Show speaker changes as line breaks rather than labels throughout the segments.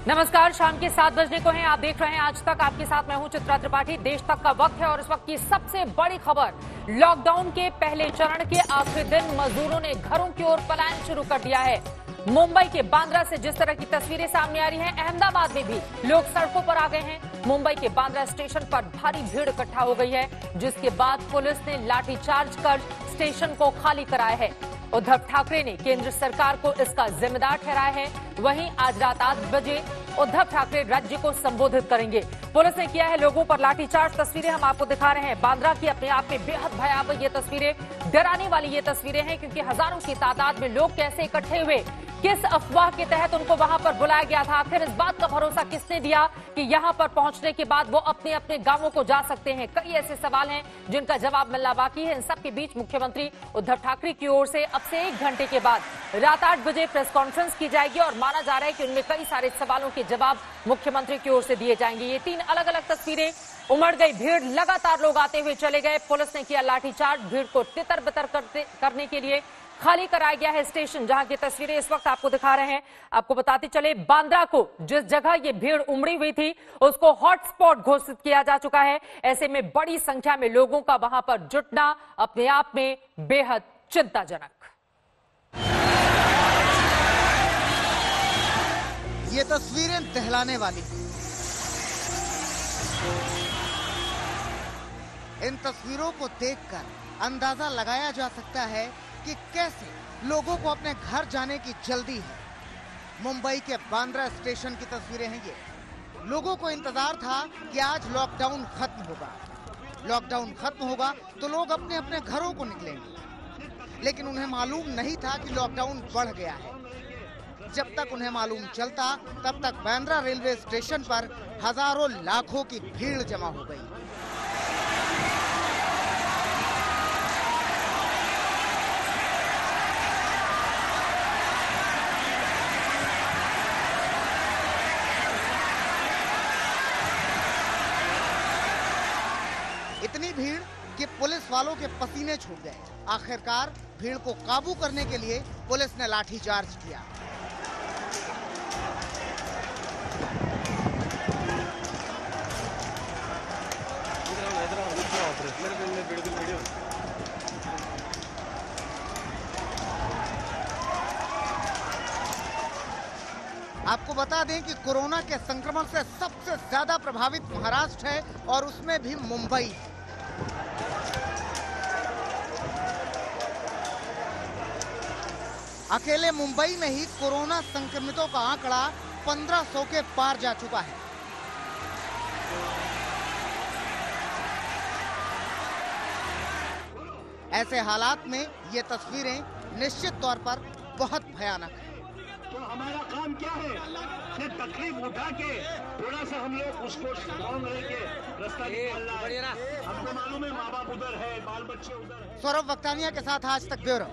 नमस्कार, शाम के 7 बजने को हैं। आप देख रहे हैं आज तक। आपके साथ मैं हूं चित्रा त्रिपाठी। देश तक का वक्त है और इस वक्त की सबसे बड़ी खबर, लॉकडाउन के पहले चरण के आखिरी दिन मजदूरों ने घरों की ओर पलायन शुरू कर दिया है। मुंबई के बांद्रा से जिस तरह की तस्वीरें सामने आ रही हैं, अहमदाबाद में भी लोग सड़कों पर आ गए हैं। मुंबई के बांद्रा स्टेशन पर भारी भीड़ इकट्ठा हो गई है, जिसके बाद पुलिस ने लाठीचार्ज कर स्टेशन को खाली कराया है। उद्धव ठाकरे ने केंद्र सरकार को इसका जिम्मेदार ठहराया है। वहीं आज रात 8 बजे उद्धव ठाकरे राज्य को संबोधित करेंगे। पुलिस ने किया है लोगों पर लाठीचार्ज। तस्वीरें हम आपको दिखा रहे हैं। बांद्रा की अपने आप में बेहद भयावह ये तस्वीरें, डराने वाली ये तस्वीरें हैं, क्योंकि हजारों की तादाद में लोग कैसे इकट्ठे हुए, किस अफवाह के तहत उनको वहां पर बुलाया गया था, आखिर इस बात का भरोसा किसने दिया कि यहां पर पहुंचने के बाद वो अपने अपने गांवों को जा सकते हैं। कई ऐसे सवाल हैं जिनका जवाब मिलना बाकी है। इन सब के बीच मुख्यमंत्री उद्धव ठाकरे की ओर से अब से 1 घंटे के बाद रात 8 बजे प्रेस कॉन्फ्रेंस की जाएगी और माना जा रहा है कि उनमें कई सारे सवालों के जवाब मुख्यमंत्री की ओर से दिए जाएंगे। ये 3 अलग अलग तस्वीरें, उमड़ गई भीड़, लगातार लोग आते हुए चले गए। पुलिस ने किया लाठीचार्ज, भीड़ को तितर बितर करने के लिए खाली कराया गया है स्टेशन, जहां की तस्वीरें इस वक्त आपको दिखा रहे हैं। आपको बताते चले, बांद्रा को जिस जगह ये भीड़ उमड़ी हुई थी उसको हॉटस्पॉट घोषित किया जा चुका है। ऐसे में बड़ी संख्या में लोगों का वहां पर जुटना अपने आप में बेहद चिंताजनक।
ये तस्वीरें दहलाने वाली। इन तस्वीरों को देखकर अंदाजा लगाया जा सकता है कि कैसे लोगों को अपने घर जाने की जल्दी है। मुंबई के बांद्रा स्टेशन की तस्वीरें हैं ये। लोगों को इंतजार था कि आज लॉकडाउन खत्म होगा। लॉकडाउन खत्म होगा तो लोग अपने अपने घरों को निकलेंगे, लेकिन उन्हें मालूम नहीं था कि लॉकडाउन बढ़ गया है। जब तक उन्हें मालूम चलता, तब तक बांद्रा रेलवे स्टेशन पर हजारों लाखों की भीड़ जमा हो गई। इतनी भीड़ कि पुलिस वालों के पसीने छूट गए। आखिरकार भीड़ को काबू करने के लिए पुलिस ने लाठीचार्ज किया। आपको बता दें कि कोरोना के संक्रमण से सबसे ज्यादा प्रभावित महाराष्ट्र है और उसमें भी मुंबई। अकेले मुंबई में ही कोरोना संक्रमितों का आंकड़ा 1500 के पार जा चुका है। ऐसे हालात में ये तस्वीरें निश्चित तौर पर बहुत भयानक है।
तो हमारा काम क्या है कि तकलीफ उठा के थोड़ा सा हम लोग उसको स्ट्रॉन्ग रह के रास्ता निकालना है। हमको मालूम है माँ बाप उधर है, बाल बच्चे उधर है।
सौरभ वक्तानिया के साथ आज तक ब्यूरो।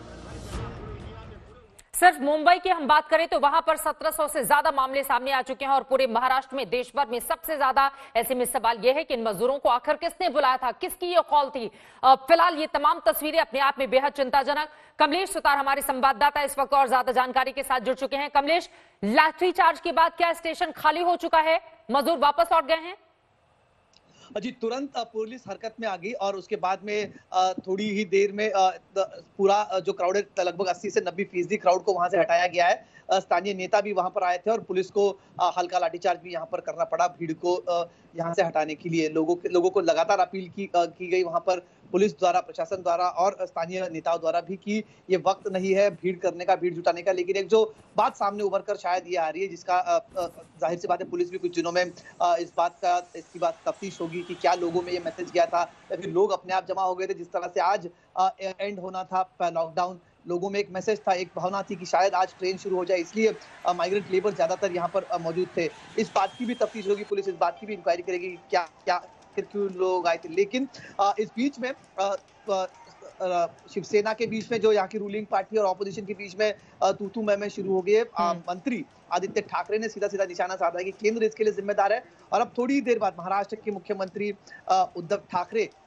सिर्फ मुंबई की हम बात करें तो वहां पर 1700 से ज्यादा मामले सामने आ चुके हैं और पूरे महाराष्ट्र में, देश भर में सबसे ज्यादा। ऐसे में सवाल यह है कि इन मजदूरों को आखिर किसने बुलाया था, किसकी ये कॉल थी। फिलहाल ये तमाम तस्वीरें अपने आप में बेहद चिंताजनक। कमलेश सुतार हमारे संवाददाता इस वक्त और ज्यादा जानकारी के साथ जुड़ चुके हैं। कमलेश, लाठीचार्ज के बाद क्या स्टेशन खाली हो चुका है, मजदूर वापस लौट गए हैं?
जी, तुरंत पुलिस हरकत में आ गई और उसके बाद में थोड़ी ही देर में पूरा जो क्राउड है, लगभग 80 से 90% क्राउड को वहां से हटाया गया है। स्थानीय नेता भी वहां पर आए थे और पुलिस को हल्का लाठीचार्ज भी यहां पर करना पड़ा भीड़ को यहां से हटाने के लिए। लोगों को लगातार अपील की गई वहां पर पुलिस द्वारा, प्रशासन द्वारा और स्थानीय नेताओं द्वारा भी कि ये वक्त नहीं है भीड़ करने का, भीड़ जुटाने का। लेकिन एक जो बात सामने उभर कर शायद ये आ रही है, जिसका जाहिर सी बात है पुलिस भी कुछ दिनों में इसकी बात तफ्तीश होगी कि क्या लोगों में ये मैसेज गया था या फिर लोग अपने आप जमा हो गए थे। जिस तरह से आज एंड होना था लॉकडाउन, लोगों में एक मैसेज था, एक भावना थी कि शायद आज ट्रेन शुरू हो जाए, इसलिए माइग्रेंट लेबर ज्यादातर यहाँ पर मौजूद थे। इस बात की भी तफ्तीश होगी, पुलिस इस बात की भी इंक्वायरी करेगी कि क्या क्यों लोग आए थे। लेकिन इस बीच में शिवसेना के बीच में, जो यहाँ की रूलिंग पार्टी और ऑपोजिशन के बीच में तू मैं शुरू हो गई है। मंत्री आदित्य ठाकरे ने सीधा निशाना साधा है कि केंद्र इसके लिए जिम्मेदार है और अब थोड़ी देर बाद महाराष्ट्र के मुख्यमंत्री उद्धव ठाकरे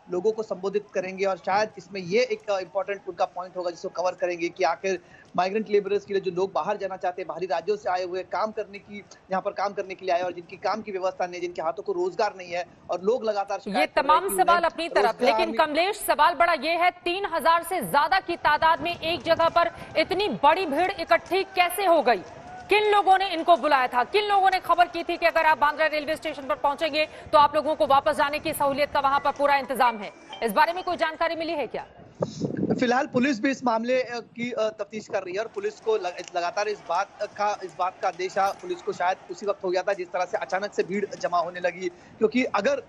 लोगों को संबोधित करेंगे और शायद इसमें ये एक इंपॉर्टेंट उनका पॉइंट होगा जिसको कवर करेंगे कि आखिर माइग्रेंट लेबरर्स के लिए जो लोग बाहर जाना चाहते हैं, बाहरी राज्यों से आए हुए काम करने की, यहाँ पर काम करने के लिए आए और जिनकी काम की व्यवस्था नहीं है, जिनके हाथों को रोजगार नहीं है और लोग लगातार
ये तमाम सवाल अपनी तरफ, लेकिन कमलेश सवाल बड़ा ये है 3000 से ज्यादा की तादाद में एक जगह पर इतनी बड़ी भीड़ इकट्ठी कैसे हो गई? किन लोगों ने इनको बुलाया था? किन लोगों ने खबर की थी कि अगर आप बांद्रा रेलवे स्टेशन पर पहुंचेंगे तो आप लोगों को वापस जाने की सहूलियत का वहां पर पूरा इंतजाम है? इस बारे में कोई जानकारी मिली है क्या?
फिलहाल पुलिस भी इस मामले की तफ्तीश कर रही है और पुलिस को लगातार इस बात का अंदेशा पुलिस को शायद उसी वक्त हो गया था जिस तरह से अचानक से भीड़ जमा होने लगी, क्योंकि अगर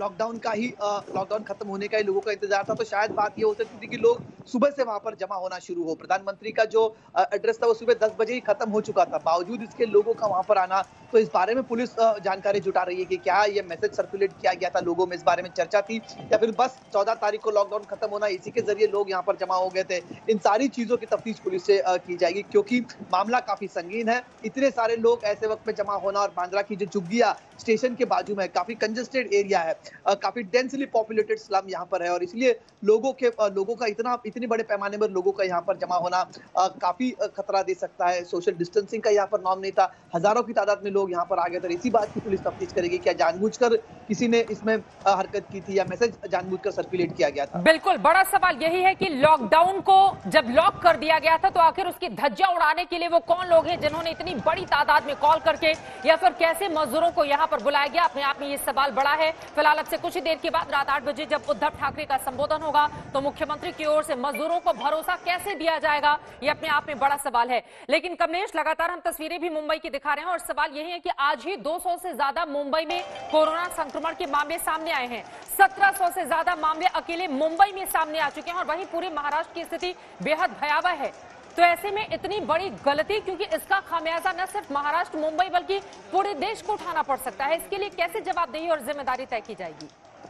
लॉकडाउन खत्म होने का ही लोगों का इंतजार था तो शायद बात ये हो सकती थी कि लोग सुबह से वहां पर जमा होना शुरू हो। प्रधानमंत्री का जो एड्रेस था वो सुबह 10 बजे ही खत्म हो चुका था, बावजूद इसके लोगों का वहां पर आना। तो इस बारे में पुलिस जानकारी जुटा रही है कि क्या ये मैसेज सर्कुलेट किया गया था, लोगों में इस बारे में चर्चा थी, या फिर बस 14 तारीख को लॉकडाउन खत्म होना इसी के जरिए लोग यहाँ पर जमा हो गए थे। इन सारी चीजों की तफ्तीश पुलिस से की जाएगी, क्योंकि मामला काफी संगीन है। इतने सारे लोग ऐसे वक्त में जमा होना, और बांद्रा की जो झुग्गियां स्टेशन के बाजू में काफी कंजेस्टेड एरिया है, काफी डेंसली पॉपुलेटेड स्लम यहाँ पर है, और इसलिए लोगों का इतने बड़े पैमाने पर लोगों का यहाँ पर जमा होना काफी खतरा दे सकता है। सोशल डिस्टेंसिंग का यहाँ पर नॉर्म नहीं था, हजारों की तादाद में लोग यहाँ पर आ गए थे। इसी बात की पुलिस तफ्तीश करेगी, क्या जानबूझकर किसी ने इसमें हरकत की थी या मैसेज जानबूझकर सर्कुलेट किया गया था।
बिल्कुल, बड़ा सवाल यही है कि लॉकडाउन को जब लॉक कर दिया गया था तो आखिर उसकी धज्जियां उड़ाने के लिए वो कौन लोग हैं जिन्होंने इतनी बड़ी तादाद में कॉल करके या फिर कैसे मजदूरों को यहां पर बुलाया गया? अपने आप में ये सवाल बड़ा है। फिलहाल अब से कुछ ही देर के बाद रात 8 बजे जब उद्धव ठाकरे का संबोधन होगा तो मुख्यमंत्री की ओर से मजदूरों को भरोसा कैसे दिया जाएगा, ये अपने आप में बड़ा सवाल है। लेकिन कमलेश, लगातार हम तस्वीरें भी मुंबई की दिखा रहे हैं और सवाल यही है कि आज ही 200 से ज्यादा मुंबई में कोरोना संक्रमण के मामले सामने आए हैं। 1700 से ज्यादा मामले अकेले मुंबई में सामने आ चुके हैं और वहीं पूरे महाराष्ट्र की स्थिति बेहद भयावह है। तो ऐसे में इतनी बड़ी गलती, क्योंकि इसका खामियाजा न सिर्फ महाराष्ट्र मुंबई बल्कि पूरे देश को उठाना पड़ सकता है, इसके लिए कैसे जवाबदेही और जिम्मेदारी तय की जाएगी?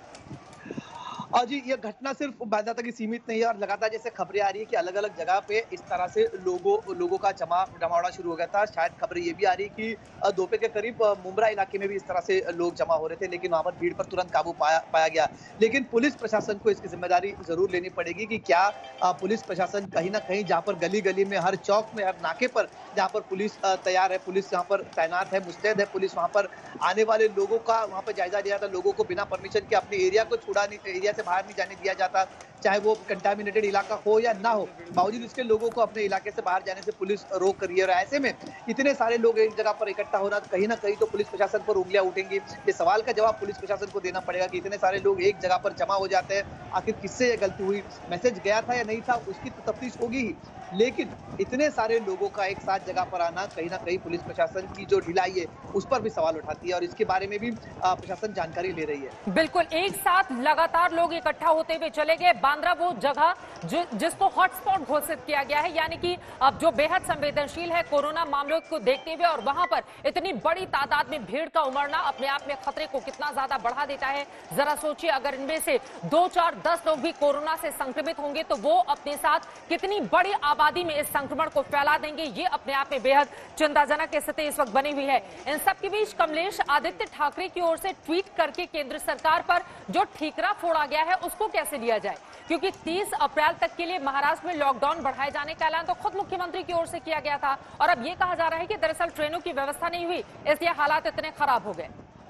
और जी, ये घटना सिर्फ बांद्रा तक ही सीमित नहीं है और लगातार जैसे खबरें आ रही है कि अलग अलग जगह पे इस तरह से लोगों का जमावड़ा शुरू हो गया था। शायद खबरें ये भी आ रही कि दोपहर के करीब मुंब्रा इलाके में भी इस तरह से लोग जमा हो रहे थे, लेकिन वहां पर भीड़ पर तुरंत काबू पाया गया। लेकिन पुलिस प्रशासन को इसकी जिम्मेदारी जरूर लेनी पड़ेगी कि क्या पुलिस प्रशासन कहीं ना कहीं जहाँ पर गली गली में, हर चौक में, हर नाके पर जहाँ पर पुलिस तैयार है, पुलिस यहाँ पर तैनात है, मुस्तैद है, पुलिस वहाँ पर आने वाले लोगों का वहाँ पर जायजा लिया था, लोगों को बिना परमिशन के अपने एरिया को एरिया से बाहर नहीं जाने दिया जाता, चाहे वो कंटामिनेटेड इलाका हो या ना हो। बावजूद इसके लोगों को अपने इलाके से बाहर जाने से पुलिस रोक रही है, और ऐसे में इतने सारे लोग एक जगह पर इकट्ठा होना कहीं ना कहीं तो पुलिस प्रशासन पर उंगलियां उठेंगी। ये सवाल का जवाब पुलिस प्रशासन को देना पड़ेगा कि इतने सारे लोग एक जगह पर जमा हो जाते हैं, आखिर किससे ये गलती हुई, मैसेज गया था या नहीं था, उसकी तो तफ्तीश होगी ही। लेकिन इतने सारे लोगों का एक साथ जगह पर आना कहीं ना कहीं पुलिस प्रशासन की जो ढिलाई है उस पर भी सवाल उठाती है, और इसके बारे में भी प्रशासन जानकारी ले रही है।
बिल्कुल, एक साथ लगातार लोग इकट्ठा होते हुए चले गए। बांद्रा वो जगह जिसको हॉटस्पॉट घोषित किया गया है, यानी कि अब जो बेहद संवेदनशील है कोरोना मामलों को देखते हुए, और वहां पर इतनी बड़ी तादाद में भीड़ का उमड़ना अपने आप में खतरे को कितना ज्यादा बढ़ा देता है। जरा सोचिए, अगर इनमें से 2, 4, 10 लोग भी कोरोना से संक्रमित होंगे तो वो अपने साथ कितनी बड़ी आबादी में इस संक्रमण को फैला देंगे। ये अपने आप में बेहद चिंताजनक स्थिति इस वक्त बनी हुई है। इन सबके बीच कमलेश, आदित्य ठाकरे की ओर से ट्वीट करके केंद्र सरकार पर जो ठीकरा फोड़ा गया है उसको कैसे लिया जाए, क्योंकि 30 अप्रैल तक के लिए महाराष्ट्र में लॉकडाउन बढ़ाए जाने का ऐलान तो खुद मुख्यमंत्री की ओर से किया गया था, और अब ये कहा जा रहा है कि दरअसल ट्रेनों की व्यवस्था नहीं हुई, इसलिए हालात इतने खराब हो गए।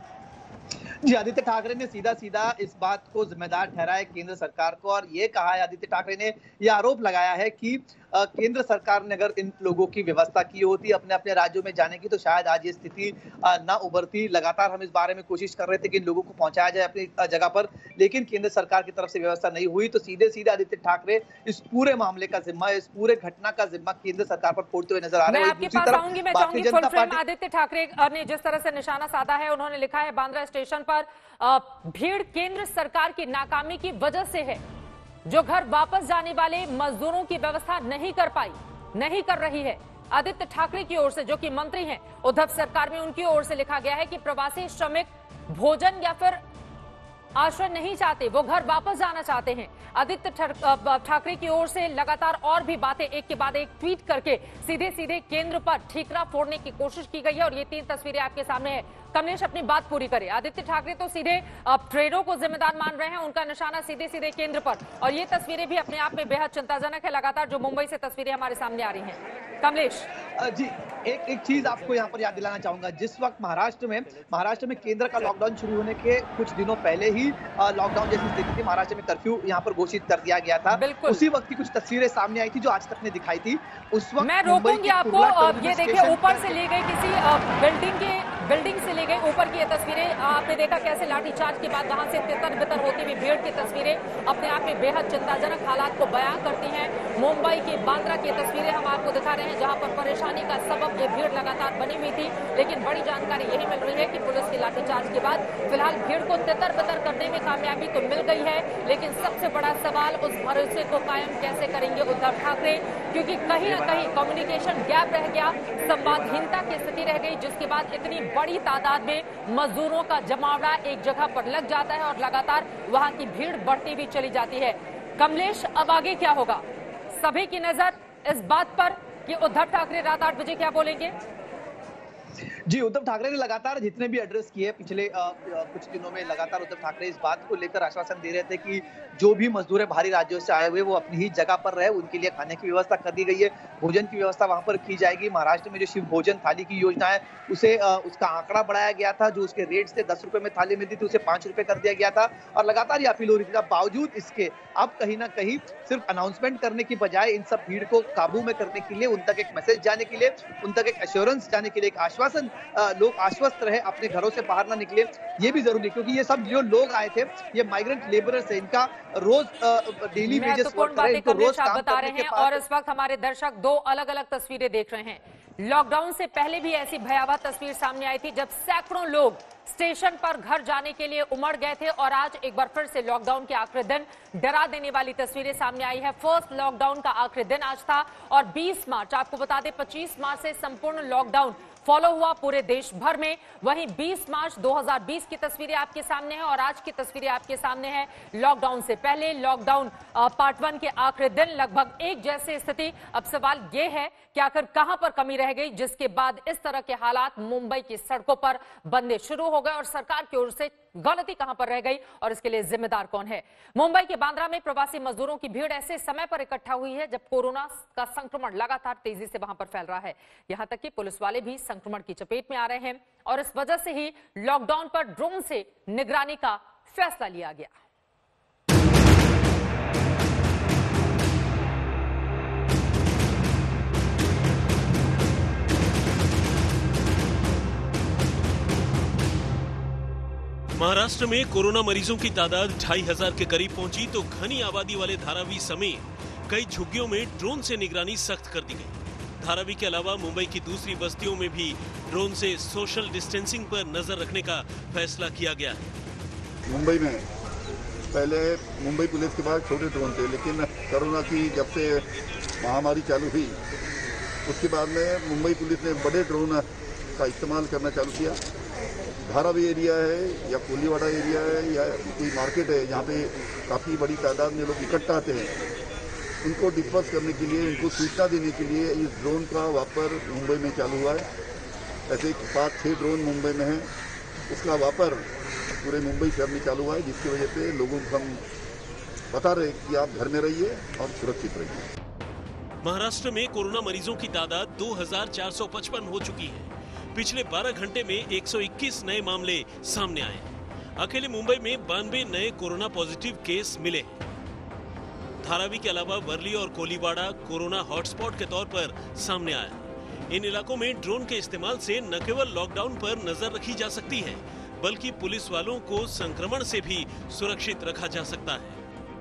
जी, आदित्य ठाकरे ने सीधा इस बात को जिम्मेदार ठहराया केंद्र सरकार को, और ये कहा है, आदित्य ठाकरे ने यह आरोप लगाया है कि केंद्र सरकार ने अगर इन लोगों की व्यवस्था की होती अपने अपने राज्यों में जाने की तो शायद आज ये स्थिति ना उभरती। लगातार हम इस बारे में कोशिश कर रहे थे कि इन लोगों को पहुंचाया जाए अपनी जगह पर, लेकिन केंद्र सरकार की तरफ से व्यवस्था नहीं हुई। तो सीधे आदित्य ठाकरे इस पूरे मामले का जिम्मा, इस पूरे घटना का जिम्मा केंद्र सरकार पर फोड़ते हुए नजर आ रहे हैं।
आपके पास आऊंगी, मैं चाहूंगी फुल फ्रेम आदित्य ठाकरे ने जिस तरह से निशाना साधा है, उन्होंने लिखा है बांद्रा स्टेशन पर भीड़ केंद्र सरकार की नाकामी की वजह से है, जो घर वापस जाने वाले मजदूरों की व्यवस्था नहीं कर रही है। आदित्य ठाकरे की ओर से, जो कि मंत्री हैं उद्धव सरकार में, उनकी ओर से लिखा गया है कि प्रवासी श्रमिक भोजन या फिर आश्रय नहीं चाहते, वो घर वापस जाना चाहते हैं। आदित्य ठाकरे की ओर से लगातार और भी बातें एक के बाद एक ट्वीट करके सीधे केंद्र पर ठीकरा फोड़ने की कोशिश की गई है, और ये 3 तस्वीरें आपके सामने है। कमलेश अपनी बात पूरी करे। आदित्य ठाकरे तो सीधे ट्रेडरों को जिम्मेदार मान रहे हैं, उनका निशाना सीधे सीधे केंद्र पर, और ये तस्वीरें भी अपने आप में बेहद चिंताजनक है। लगातार जो मुंबई से तस्वीरें हमारे सामने आ रही हैं। कमलेश
जी, एक चीज आपको यहाँ पर याद दिलाना चाहूंगा। जिस वक्त महाराष्ट्र में केंद्र का लॉकडाउन शुरू होने के कुछ दिनों पहले ही लॉकडाउन जैसी स्थिति थी, महाराष्ट्र में कर्फ्यू यहाँ पर घोषित कर दिया गया था। उसी वक्त की कुछ तस्वीरें सामने आई थी जो आज तक ने दिखाई थी। उस वक्त
मैं रोकूंगी आपको, ये देखिए ऊपर से ली गई किसी बिल्डिंग से ली गई ऊपर की ये तस्वीरें। आपने देखा कैसे लाठीचार्ज के बाद वहां से तितर बितर होती हुई भीड़ की तस्वीरें अपने आप में बेहद चिंताजनक हालात को बयां करती हैं। मुंबई के बांद्रा की तस्वीरें हम आपको दिखा रहे हैं, जहां पर परेशानी का सबब ये भीड़ लगातार बनी हुई थी। लेकिन बड़ी जानकारी यही मिल रही है कि पुलिस के लाठीचार्ज के बाद फिलहाल भीड़ को तितर बितर करने में कामयाबी तो मिल गई है, लेकिन सबसे बड़ा सवाल उस भरोसे को कायम कैसे करेंगे उद्धव ठाकरे, क्योंकि कहीं न कहीं कम्युनिकेशन गैप रह गया, संवादहीनता की स्थिति रह गई, जिसके बाद इतनी बड़ी तादाद में मजदूरों का जमावड़ा एक जगह पर लग जाता है और लगातार वहां की भीड़ बढ़ती भी चली जाती है। कमलेश, अब आगे क्या होगा? सभी की नजर इस बात पर कि उद्धव ठाकरे रात 8 बजे क्या बोलेंगे।
जी, उद्धव ठाकरे ने लगातार जितने भी एड्रेस किए पिछले कुछ दिनों में, लगातार उद्धव ठाकरे इस बात को लेकर आश्वासन दे रहे थे कि जो भी मजदूर बाहरी राज्यों से आए हुए वो अपनी ही जगह पर रहे, उनके लिए खाने की व्यवस्था कर दी गई है, भोजन की व्यवस्था वहां पर की जाएगी। महाराष्ट्र में जो शिव भोजन थाली की योजना है उसे उसका आंकड़ा बढ़ाया गया था, जो उसके रेट से 10 रुपए में थाली मिलती थी उसे 5 रुपए कर दिया गया था, और लगातार ये अपील हो रही थी। बावजूद इसके अब कहीं ना कहीं सिर्फ अनाउंसमेंट करने की बजाय इन सब भीड़ को काबू में करने के लिए, उन तक एक मैसेज जाने के लिए, उन तक एक एश्योरेंस जाने के लिए, एक आश्वासन, लोग आश्वस्त रहे, अपने घरों से बाहर ना निकले, ये भी जरूरी, क्योंकि ये सब जो लोग आए थे ये माइग्रेंट लेबरर्स है, इनका रोज डेली वेजेस वर्क है, इनको रोज काम
बता रहे हैं। और इस वक्त हमारे दर्शक दो अलग अलग तस्वीरें देख रहे हैं। लॉकडाउन से पहले भी ऐसी भयावह तस्वीर सामने आई थी, जब सैकड़ों लोग स्टेशन पर घर जाने के लिए उमड़ गए थे, और आज एक बार फिर से लॉकडाउन के आखिरी दिन डरा देने वाली तस्वीरें सामने आई है। फर्स्ट लॉकडाउन का आखिरी दिन आज था, और 20 मार्च, आपको बता दें 25 मार्च से संपूर्ण लॉकडाउन फॉलो हुआ पूरे देश भर में। वहीं 20 मार्च 2020 की तस्वीरें आपके सामने हैं और आज की तस्वीरें आपके सामने हैं। लॉकडाउन से पहले, लॉकडाउन पार्ट 1 के आखिरी दिन, लगभग एक जैसी स्थिति। अब सवाल यह है कि आखिर कहां पर कमी रह गई, जिसके बाद इस तरह के हालात मुंबई की सड़कों पर बनने शुरू हो गए, और सरकार की ओर से गलती कहां पर रह गई और इसके लिए जिम्मेदार कौन है। मुंबई के बांद्रा में प्रवासी मजदूरों की भीड़ ऐसे समय पर इकट्ठा हुई है जब कोरोना का संक्रमण लगातार तेजी से वहां पर फैल रहा है। यहां तक कि पुलिस वाले भी संक्रमण की चपेट में आ रहे हैं, और इस वजह से ही लॉकडाउन पर ड्रोन से निगरानी का फैसला लिया गया।
महाराष्ट्र में कोरोना मरीजों की तादाद 2500 के करीब पहुंची तो घनी आबादी वाले धारावी समेत कई झुग्गियों में ड्रोन से निगरानी सख्त कर दी गई। धारावी के अलावा मुंबई की दूसरी बस्तियों में भी ड्रोन से सोशल डिस्टेंसिंग पर नजर रखने का फैसला किया गया है।
मुंबई में पहले मुंबई पुलिस के पास छोटे ड्रोन थे, लेकिन कोरोना की जब से महामारी चालू हुई उसके बाद में मुंबई पुलिस ने बड़े ड्रोन का इस्तेमाल करना चालू किया। धारावी एरिया है या कोलीवाड़ा एरिया है या कोई मार्केट है जहाँ पे काफ़ी बड़ी तादाद में लोग इकट्ठा आते हैं, उनको डिस्पर्स करने के लिए, उनको सूचना देने के लिए इस ड्रोन का वापर मुंबई में चालू हुआ है। ऐसे 5-6 ड्रोन मुंबई में हैं, उसका वापर पूरे मुंबई शहर में चालू हुआ है, जिसकी वजह से लोगों को हम बता रहे कि आप घर में रहिए और सुरक्षित रहिए।
महाराष्ट्र में कोरोना मरीजों की तादाद 2455 हो चुकी है। पिछले 12 घंटे में 121 नए मामले सामने आए। अकेले मुंबई में 92 नए कोरोना पॉजिटिव केस मिले। धारावी के अलावा वर्ली और कोलीवाड़ा कोरोना हॉटस्पॉट के तौर पर सामने आया। इन इलाकों में ड्रोन के इस्तेमाल से न केवल लॉकडाउन पर नजर रखी जा सकती है, बल्कि पुलिस वालों को संक्रमण से भी सुरक्षित रखा जा सकता है।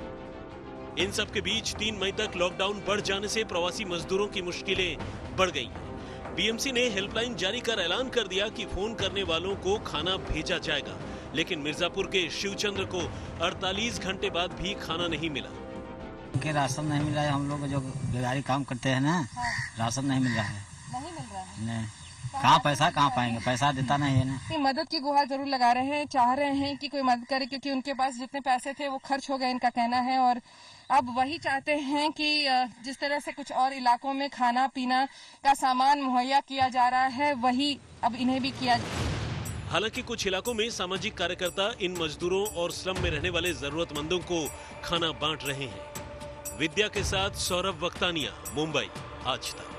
इन सब के बीच 3 मई तक लॉकडाउन बढ़ जाने से प्रवासी मजदूरों की मुश्किलें बढ़ गई। बीएमसी ने हेल्पलाइन जारी कर ऐलान कर दिया कि फोन करने वालों को खाना भेजा जाएगा, लेकिन मिर्जापुर के शिवचंद्र को 48 घंटे बाद भी खाना नहीं मिला।
उनके राशन नहीं मिल रहा है। हम लोग जो बेगारी काम करते हैं ना, राशन नहीं मिल रहा है।
नहीं मिल रहा है।
नहीं, कहाँ पैसा कहाँ पाएंगे, पैसा देता नहीं है ना।
मदद की गुहार जरूर लगा रहे हैं, चाह रहे हैं कि कोई मदद करे, क्योंकि उनके पास जितने पैसे थे वो खर्च हो गए, इनका कहना है। और अब वही चाहते हैं कि जिस तरह से कुछ और इलाकों में खाना पीना का सामान मुहैया किया जा रहा है, वही अब इन्हें भी किया।
हालांकि कुछ इलाकों में सामाजिक कार्यकर्ता इन मजदूरों और स्लम में रहने वाले जरूरतमंदों को खाना बांट रहे हैं। विद्या के साथ सौरभ वक्तानिया, मुंबई, आज तक।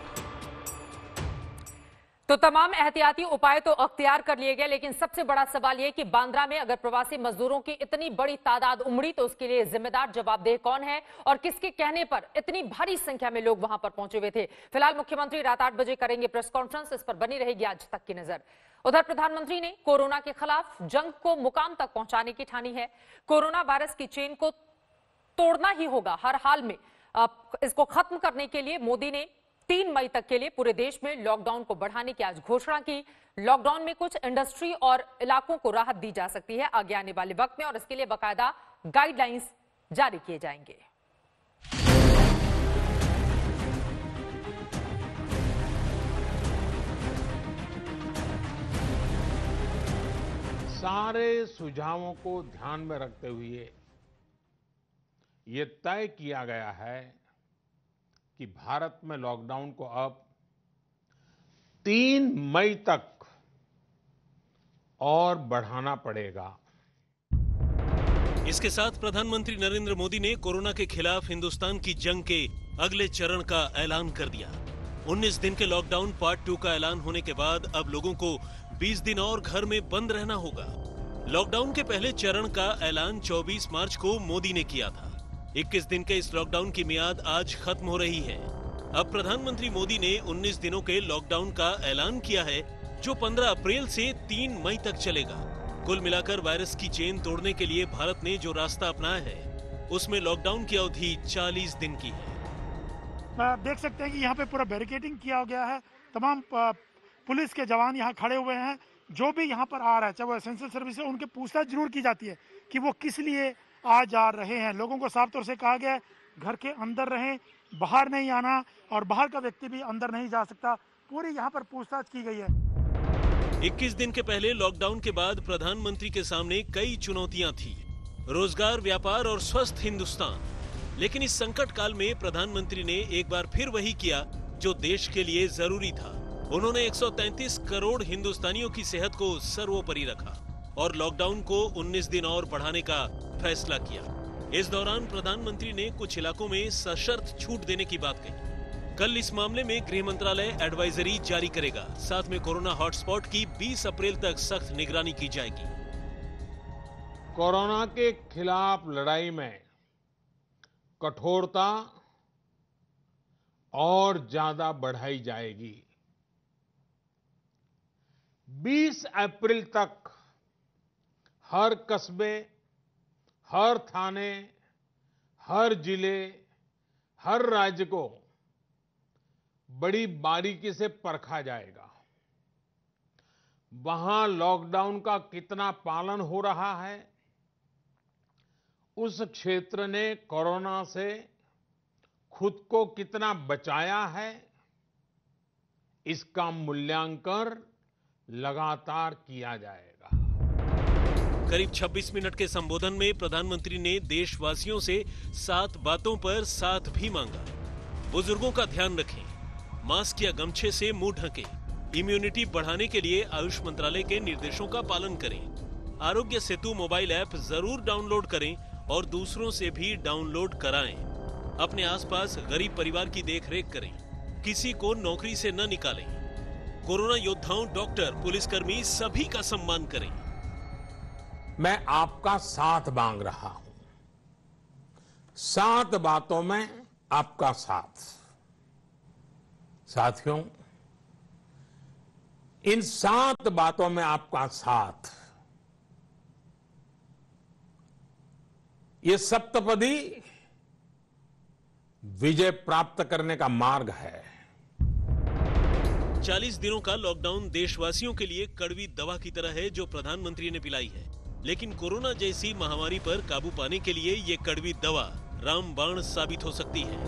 तो तमाम एहतियाती उपाय तो अख्तियार कर लिए गए, लेकिन सबसे बड़ा सवाल यह कि बांद्रा में अगर प्रवासी मजदूरों की इतनी बड़ी तादाद उमड़ी तो उसके लिए जिम्मेदार जवाबदेह कौन है और किसके कहने पर इतनी भारी संख्या में लोग वहां पर पहुंचे हुए थे। फिलहाल मुख्यमंत्री रात 8 बजे करेंगे प्रेस कॉन्फ्रेंस, इस पर बनी रहेगी आज तक की नजर। उधर प्रधानमंत्री ने कोरोना के खिलाफ जंग को मुकाम तक पहुंचाने की ठानी है। कोरोना वायरस की चेन को तोड़ना ही होगा हर हाल में। इसको खत्म करने के लिए मोदी ने 3 मई तक के लिए पूरे देश में लॉकडाउन को बढ़ाने की आज घोषणा की। लॉकडाउन में कुछ इंडस्ट्री और इलाकों को राहत दी जा सकती है आगे आने वाले वक्त में, और इसके लिए बाकायदा गाइडलाइंस जारी किए जाएंगे।
सारे सुझावों को ध्यान में रखते हुए ये तय किया गया है कि भारत में लॉकडाउन को अब 3 मई तक और बढ़ाना पड़ेगा।
इसके साथ प्रधानमंत्री नरेंद्र मोदी ने कोरोना के खिलाफ हिंदुस्तान की जंग के अगले चरण का ऐलान कर दिया। 19 दिन के लॉकडाउन पार्ट 2 का ऐलान होने के बाद अब लोगों को 20 दिन और घर में बंद रहना होगा। लॉकडाउन के पहले चरण का ऐलान 24 मार्च को मोदी ने किया था। 21 दिन के इस लॉकडाउन की मियाद आज खत्म हो रही है। अब प्रधानमंत्री मोदी ने 19 दिनों के लॉकडाउन का ऐलान किया है, जो 15 अप्रैल से 3 मई तक चलेगा। कुल मिलाकर वायरस की चेन तोड़ने के लिए भारत ने जो रास्ता अपनाया है, उसमें लॉकडाउन की अवधि 40 दिन की है।
देख सकते हैं कि यहाँ पे पूरा बैरिकेडिंग किया गया है। तमाम पुलिस के जवान यहाँ खड़े हुए हैं। जो भी यहाँ पर आ रहा है, चाहे वो एसेंशियल सर्विस है, उनके पूछताछ जरूर की जाती है कि वो किस लिए आ जा रहे हैं। लोगों को साफ तौर से कहा गया है घर के अंदर रहें, बाहर नहीं आना, और बाहर का व्यक्ति भी अंदर नहीं जा सकता। पूरी यहाँ पर पूछताछ की गई है।
21 दिन के पहले लॉकडाउन के बाद प्रधानमंत्री के सामने कई चुनौतियां थी, रोजगार, व्यापार और स्वस्थ हिंदुस्तान। लेकिन इस संकट काल में प्रधानमंत्री ने एक बार फिर वही किया जो देश के लिए जरूरी था। उन्होंने 133 करोड़ हिंदुस्तानियों की सेहत को सर्वोपरि रखा और लॉकडाउन को 19 दिन और बढ़ाने का फैसला किया। इस दौरान प्रधानमंत्री ने कुछ इलाकों में सशर्त छूट देने की बात कही। कल इस मामले में गृह मंत्रालय एडवाइजरी जारी करेगा। साथ में कोरोना हॉटस्पॉट की 20 अप्रैल तक सख्त निगरानी की जाएगी।
कोरोना के खिलाफ लड़ाई में कठोरता और ज्यादा बढ़ाई जाएगी। 20 अप्रैल तक हर कस्बे, हर थाने, हर जिले, हर राज्य को बड़ी बारीकी से परखा जाएगा। वहां लॉकडाउन का कितना पालन हो रहा है, उस क्षेत्र ने कोरोना से खुद को कितना बचाया है, इसका मूल्यांकन लगातार किया जाएगा।
करीब 26 मिनट के संबोधन में प्रधानमंत्री ने देशवासियों से 7 बातों पर साथ भी मांगा। बुजुर्गों का ध्यान रखें, मास्क या गमछे से मुंह ढकें, इम्यूनिटी बढ़ाने के लिए आयुष मंत्रालय के निर्देशों का पालन करें, आरोग्य सेतु मोबाइल ऐप जरूर डाउनलोड करें और दूसरों से भी डाउनलोड कराएं। अपने आसपास गरीब परिवार की देखरेख करें, किसी को नौकरी से न निकालें। कोरोना योद्धाओं, डॉक्टर, पुलिसकर्मी सभी का सम्मान करें।
मैं आपका साथ मांग रहा हूं, 7 बातों में आपका साथ। साथियों, इन 7 बातों में आपका साथ, ये सप्तपदी विजय प्राप्त करने का मार्ग है।
40 दिनों का लॉकडाउन देशवासियों के लिए कड़वी दवा की तरह है जो प्रधानमंत्री ने पिलाई है। लेकिन कोरोना जैसी महामारी पर काबू पाने के लिए ये कड़वी दवा रामबाण साबित हो सकती है।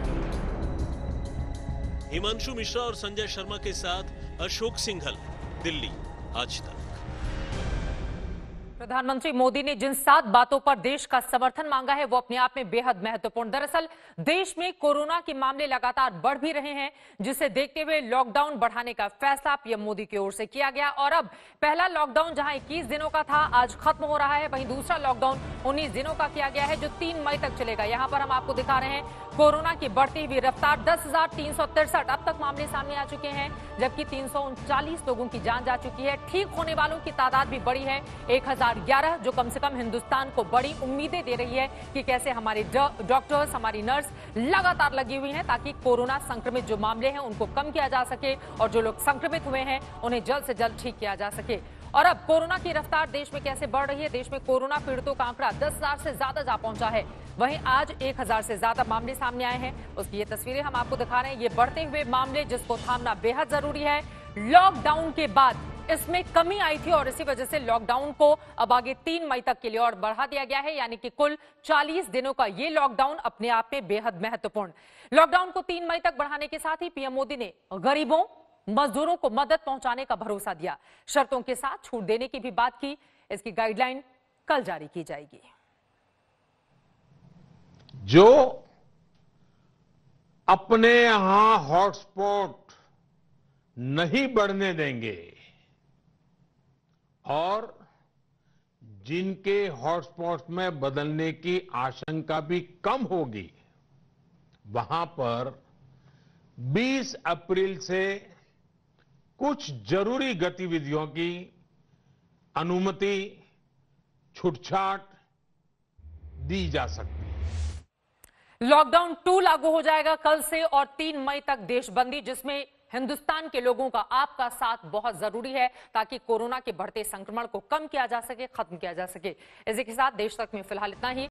हिमांशु मिश्रा और संजय शर्मा के साथ अशोक सिंघल, दिल्ली, आज तक।
प्रधानमंत्री मोदी ने जिन 7 बातों पर देश का समर्थन मांगा है वो अपने आप में बेहद महत्वपूर्ण। दरअसल देश में कोरोना के मामले लगातार बढ़ भी रहे हैं, जिसे देखते हुए लॉकडाउन बढ़ाने का फैसला पीएम मोदी की ओर से किया गया। और अब पहला लॉकडाउन जहां 21 दिनों का था आज खत्म हो रहा है, वहीं दूसरा लॉकडाउन 19 दिनों का किया गया है जो 3 मई तक चलेगा। यहां पर हम आपको दिखा रहे हैं कोरोना की बढ़ती हुई रफ्तार। 10,363 अब तक मामले सामने आ चुके हैं, जबकि 339 लोगों की जान जा चुकी है। ठीक होने वालों की तादाद भी बढ़ी है 1011, जो कम से कम हिंदुस्तान को बड़ी उम्मीदें दे रही है कि कैसे हमारे डॉक्टर्स, हमारी नर्स लगातार लगी हुई हैं ताकि कोरोना संक्रमित जो मामले हैं उनको कम किया जा सके और जो लोग संक्रमित हुए हैं उन्हें जल्द से जल्द ठीक किया जा सके। और अब कोरोना की रफ्तार देश में कैसे बढ़ रही है? देश में कोरोना पीड़ितों का आंकड़ा 10,000 से ज्यादा जा पहुंचा है। वहीं आज 1,000 से ज्यादा मामले सामने आए हैं, उसकी ये तस्वीरें हम आपको दिखा रहे हैं। ये बढ़ते हुए मामले जिसको थामना बेहद जरूरी है। लॉकडाउन के बाद इसमें कमी आई थी और इसी वजह से लॉकडाउन को अब आगे 3 मई तक के लिए और बढ़ा दिया गया है, यानी कि कुल 40 दिनों का ये लॉकडाउन अपने आप में बेहद महत्वपूर्ण। लॉकडाउन को 3 मई तक बढ़ाने के साथ ही पीएम मोदी ने गरीबों, मजदूरों को मदद पहुंचाने का भरोसा दिया। शर्तों के साथ छूट देने की भी बात की। इसकी गाइडलाइन कल जारी की जाएगी।
जो अपने यहां हॉटस्पॉट नहीं बढ़ने देंगे और जिनके हॉटस्पॉट में बदलने की आशंका भी कम होगी, वहां पर 20 अप्रैल से कुछ जरूरी गतिविधियों की अनुमति, छूटछाट दी जा सकती है।
लॉकडाउन 2 लागू हो जाएगा कल से और 3 मई तक देशबंदी, जिसमें हिंदुस्तान के लोगों का आपका साथ बहुत जरूरी है ताकि कोरोना के बढ़ते संक्रमण को कम किया जा सके, खत्म किया जा सके। इसी के साथ देश तक में फिलहाल इतना ही।